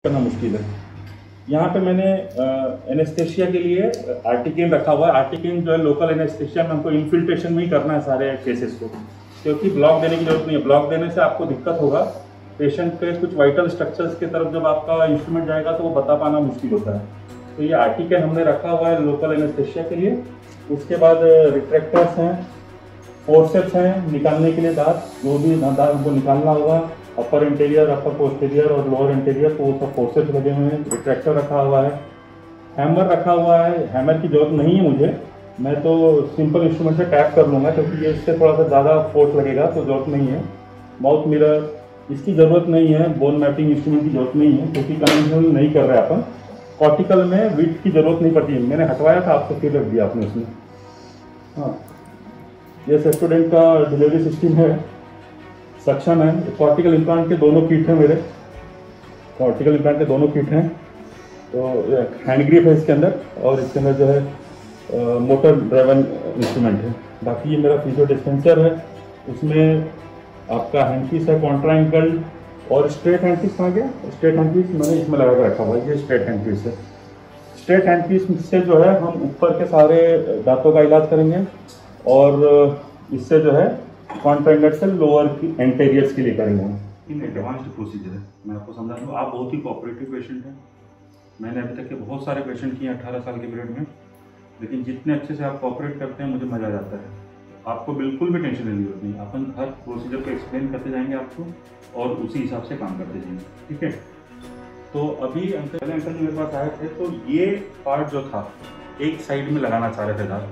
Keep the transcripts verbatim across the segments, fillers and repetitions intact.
करना मुश्किल है। यहाँ पे मैंने एनेस्थेशिया के लिए आर्टिकेन रखा हुआ है। आर्टिकेन जो है लोकल एनेस्थेशिया में हमको इन्फिल्ट्रेशन में ही करना है सारे केसेस को, क्योंकि ब्लॉक देने की जरूरत नहीं है। ब्लॉक देने से आपको दिक्कत होगा, पेशेंट के कुछ वाइटल स्ट्रक्चर्स की तरफ जब आपका इंस्ट्रूमेंट जाएगा तो वो बता पाना मुश्किल होता है। तो ये आर्टिकेन हमने रखा हुआ है लोकल एनेस्थेशिया के लिए। उसके बाद रिट्रैक्टर्स हैं, फोर्सेप्स हैं निकालने के लिए दांत, जो भी दांत हमको निकालना होगा, अपर इंटीरियर, अपर पोस्टीरियर और लोअर इंटीरियर, तो वो सब फोर्सेप्स लगे हुए हैं। रिट्रैक्टर रखा हुआ है, हैमर रखा हुआ है। हैमर की जरूरत नहीं है मुझे, मैं तो सिंपल इंस्ट्रूमेंट से टैप कर लूँगा, क्योंकि ये इससे थोड़ा सा ज़्यादा फोर्स लगेगा, तो जरूरत नहीं है। माउथ मिरर इसकी ज़रूरत नहीं है, बोन मैपिंग इंस्ट्रूमेंट की जरूरत नहीं है, क्योंकि कन्वेंशनल नहीं कर रहे अपन। कॉर्टिकल में विड्थ की जरूरत नहीं पड़ती है, मैंने हटवाया था आपको, फिर रख दिया आपने उसमें। हाँ, ये सेप्टोडेंट का डिलीवरी सिस्टम है, सक्शन है। कॉर्टिकल इम्प्लांट के दोनों किट हैं मेरे, कॉर्टिकल इम्प्लांट के दोनों किट हैं। तो हैंड ग्रिप है इसके अंदर, और इसके अंदर जो है मोटर ड्राइवन इंस्ट्रूमेंट है। बाकी ये मेरा फिजियो डिस्पेंसर है, उसमें आपका हैंडपीस है कॉन्ट्रा एंकल, और स्ट्रेट हैंडपीस कहाँ गया? स्ट्रेट हैंडपीस मैंने इसमें लगा कर रखा हुआ है, ये स्ट्रेट हैंडपीस है। स्ट्रेट हैंडपीस से जो है हम ऊपर के सारे दांतों का इलाज करेंगे, और इससे जो है कॉन्ट्रा से लोअर की एंटेरियर्स के लिए करेंगे। इन एडवांस्ड प्रोसीजर है, मैं आपको समझा दूँ। आप बहुत ही कोऑपरेटिव पेशेंट हैं, मैंने अभी तक के बहुत सारे पेशेंट किए अठारह साल के पीरियड में, लेकिन जितने अच्छे से आप कोऑपरेट करते हैं मुझे मज़ा आ जाता है। आपको बिल्कुल भी टेंशन लेने की जरूरत नहीं, अपन हर प्रोसीजर को एक्सप्लेन करते जाएंगे आपको, और उसी हिसाब से काम करते जाएंगे, ठीक है। तो अभी अंकल पहले अंकल जी मेरे पास आए थे, तो ये पार्ट जो था एक साइड में लगाना चाह रहे थे दांत,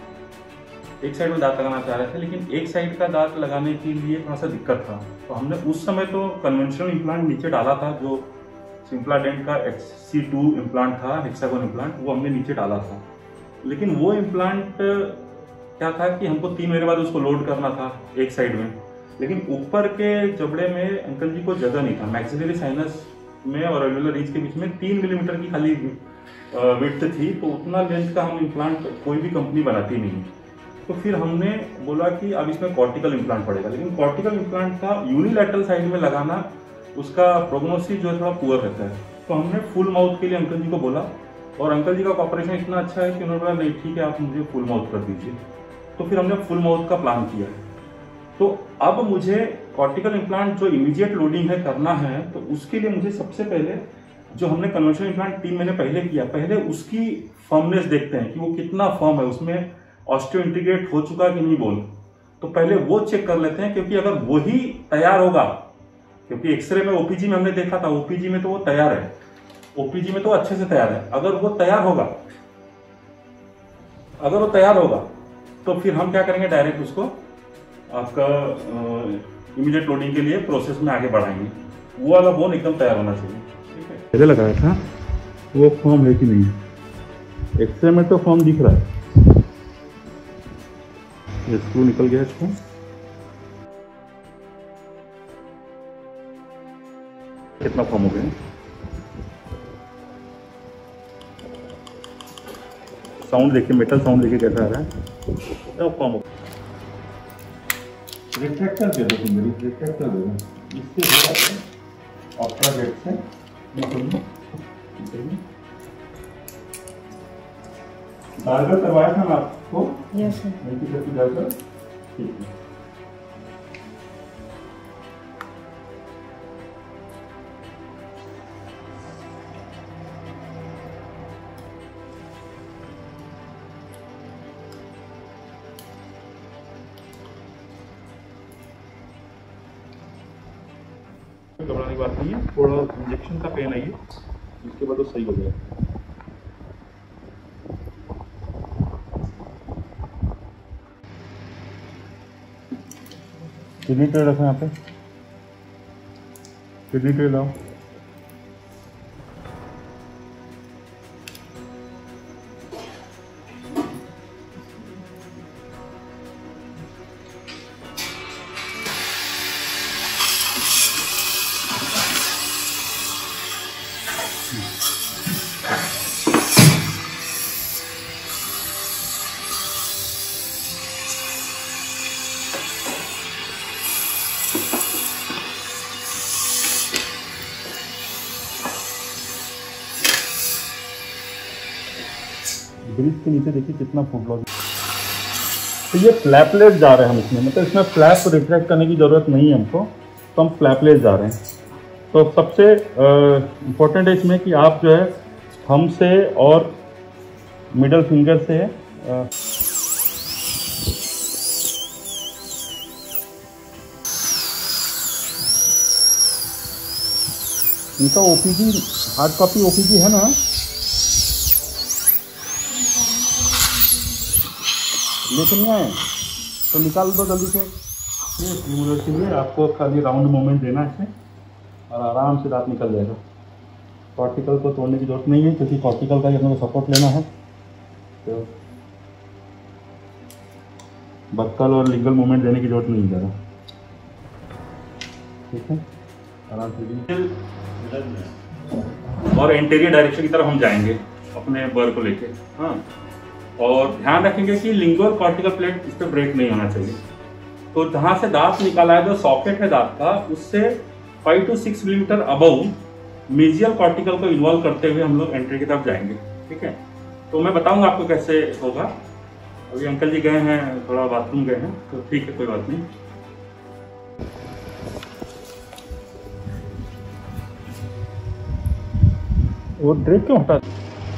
एक साइड में दांत लगाना चाह रहे थे, लेकिन एक साइड का दांत लगाने के लिए थोड़ा सा दिक्कत था। तो हमने उस समय तो कन्वेंशनल इम्प्लांट नीचे डाला था, जो सिम्प्लाडेंट का एक्स सी टू इम्प्लांट था, हेक्सागोन इम्प्लांट, वो हमने नीचे डाला था। लेकिन वो इम्प्लांट क्या था कि हमको तीन महीने बाद उसको लोड करना था एक साइड में, लेकिन ऊपर के जबड़े में अंकल जी को जगह नहीं था। मैक्सिलरी साइनस में और एल्वियोलर रीज के बीच में तीन मिलीमीटर की खाली विड्थ थी, तो उतना लेंथ का हम इम्प्लांट कोई भी कंपनी बनाती नहीं। तो फिर हमने बोला कि अब इसमें कॉर्टिकल इम्प्लांट पड़ेगा, लेकिन कॉर्टिकल इम्प्लांट का यूनिलैटरल साइड में लगाना, उसका प्रोग्नोसिस जो है थोड़ा पुअर रहता है। तो हमने फुल माउथ के लिए अंकल जी को बोला, और अंकल जी का कॉपरेशन इतना अच्छा है कि उन्होंने बोला नहीं ठीक है आप मुझे फुल माउथ कर दीजिए। तो फिर हमने फुल माउथ का प्लान किया। तो अब मुझे कॉर्टिकल इम्प्लांट जो इमीडिएट लोडिंग है करना है, तो उसके लिए मुझे सबसे पहले जो हमने कन्वेंशनल इम्प्लांट तीन महीने पहले किया, पहले उसकी फर्मनेस देखते हैं कि वो कितना फर्म है, उसमें ऑस्टियो इंटीग्रेट हो चुका कि नहीं बोन। तो पहले वो चेक कर लेते हैं, क्योंकि अगर वही तैयार होगा, क्योंकि एक्सरे में ओपीजी में हमने देखा था, ओपीजी में तो वो तैयार है, ओपीजी में तो अच्छे से तैयार है। अगर वो तैयार होगा अगर वो तैयार होगा तो फिर हम क्या करेंगे, डायरेक्ट उसको आपका इमीडिएट लोडिंग के लिए प्रोसेस में आगे बढ़ाएंगे। वो वाला बोन एकदम तैयार होना चाहिए, ठीक है। पहले लगाया था वो फॉर्म है कि नहीं, एक्सरे में तो फॉर्म दिख रहा है, ये स्क्रू निकल गया इसको। कितना फॉर्म हो गया, साउंड देखिए, मेटल साउंड देखिए कैसा आ रहा है, क्या फॉर्म हो। रिफ्लेक्टर दे दो, तुम रिफ्लेक्टर दे दो, इससे हो रहा है ऑप्ट्रा जेट से बारगर करवाया था ना आपको? Yes sir. ठीक है, घबराने की बात नहीं है, थोड़ा इंजेक्शन का पेन है ये, इसके बाद तो सही हो जाएगा। किडनी ट्रे रखो यहाँ पे, किडनी ट्रे लाओ। ब्रिज के नीचे देखिए कितना फूड लॉग। तो ये फ्लैपलेस जा रहे हैं हम इसमें, मतलब इसमें फ्लैप रिफ्लेक्ट करने की ज़रूरत नहीं है हमको, तो हम फ्लैपलेस जा रहे हैं। तो सबसे इम्पोर्टेंट है इसमें कि आप जो है थंब से और मिडल फिंगर से आ, इनका ओपीजी हार्ड कॉपी ओपीजी है ना, लेकिन नहीं आए तो निकाल दो जल्दी से। ये स्टिमुलर के लिए आपको खाली राउंड मूवमेंट देना है इसमें और आराम से दांत निकल जाएगा। कॉर्टिकल को तोड़ने की जरूरत नहीं है क्योंकि कॉर्टिकल का ही अपने को सपोर्ट लेना है। तो बक्कल और लिंगल मूवमेंट देने की जरूरत नहीं ज़्यादा, ठीक है। आराम से और एंटीरियर डायरेक्शन की तरफ हम जाएंगे अपने बर को लेके। हाँ, और ध्यान रखेंगे कि लिंगुअल कॉर्टिकल प्लेट इस पर ब्रेक नहीं होना चाहिए। तो जहाँ से दांत निकाला है, जो सॉकेट है दांत का, उससे five to six millimetre above mesial cortical को इन्वॉल्व करते हुए हम लोग एंट्री की तरफ जाएंगे, ठीक है। तो मैं बताऊंगा आपको कैसे होगा। अभी अंकल जी गए हैं, थोड़ा बाथरूम गए हैं, तो ठीक है, कोई बात नहीं। वो ड्रिप क्यों हटा?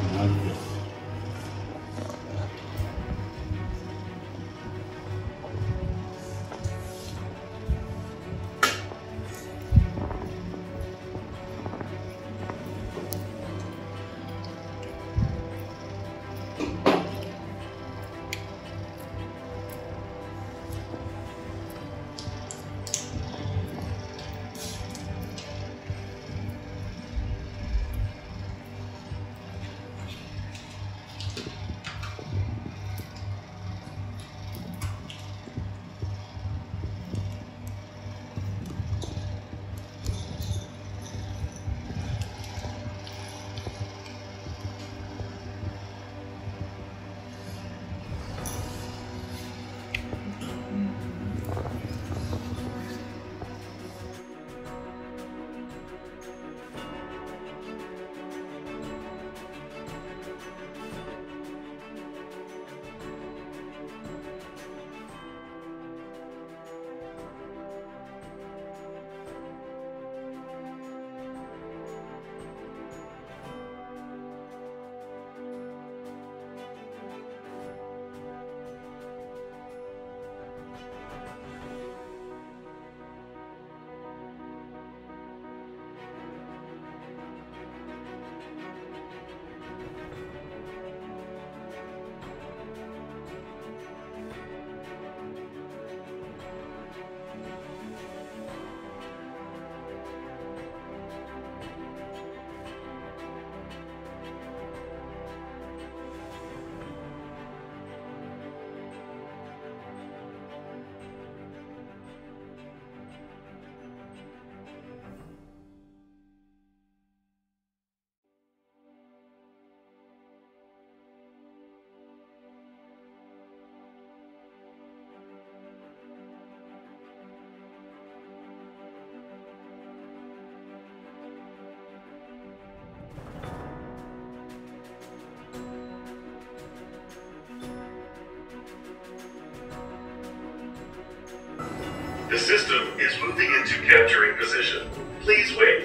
The system is moving into capturing position. Please wait.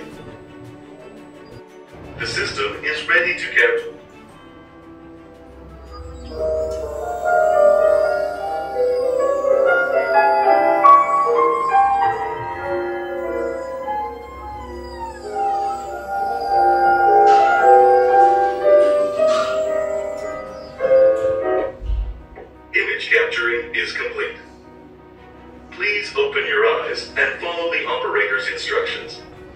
The system is ready to capture. Image capturing is complete. Please open your eyes and follow the operator's instructions.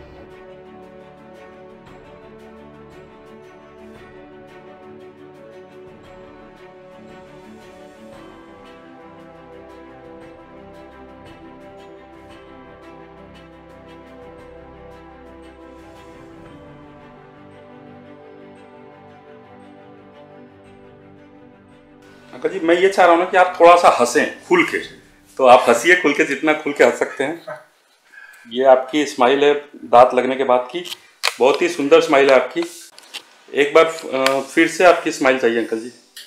Uncle ji, मैं ये चाह रहा हूँ ना कि आप थोड़ा सा हंसें खुल के, तो आप हंसिए खुल के, जितना खुल के हंस सकते हैं। ये आपकी स्माइल है दांत लगने के बाद की, बहुत ही सुंदर स्माइल है आपकी। एक बार फिर से आपकी स्माइल चाहिए अंकल जी।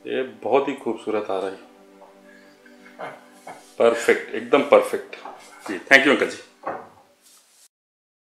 ये बहुत ही खूबसूरत आ रहा है, परफेक्ट, एकदम perfect ji. Thank you uncle ji.